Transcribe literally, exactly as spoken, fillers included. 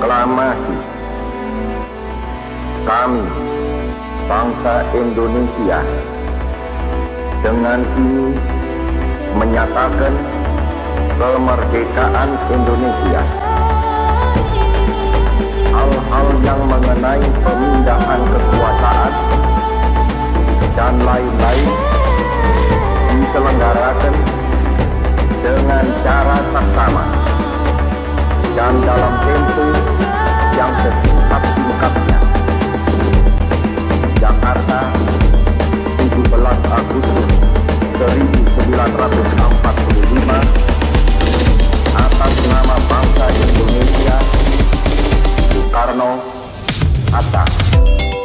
proklamasi kami, bangsa Indonesia, dengan ini menyatakan kemerdekaan Indonesia. Hal-hal yang mengenai pemindahan kekuasaan dan lain-lain diselenggarakan dengan cara saksama dan dalam tempo yang sesingkat-singkatnya. Jakarta, tujuh belas Agustus seribu sembilan ratus empat puluh lima, atas nama bangsa Indonesia, Soekarno-Hatta.